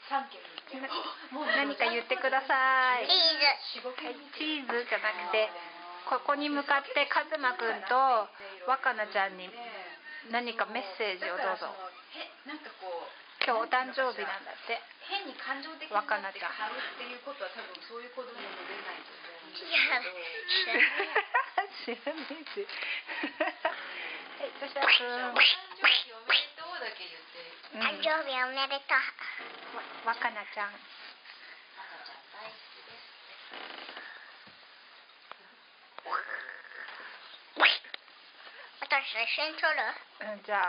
何か言ってください。 チーズ。 はい、チーズじゃなくて、ここに向かってカズマくんと若菜ちゃんに何かメッセージをどうぞ。 なんかこう今日お誕生日なんだって。 変に感情的になって買うっていうことは多分そういう子供も出ないと思うんですけど。 知らねえし。はい、トシャくん。 お誕生日おめでとうだけ言って。 誕生日おめでとう。 若菜ちゃん。 赤ちゃん大好きです。 私写真撮る？ じゃあ。